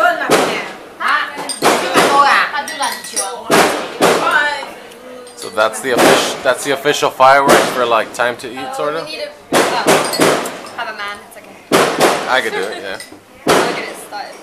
So that's the official fireworks for like time to eat, sort of. We need to have a man. It's okay. I could do it, yeah. Look at it started.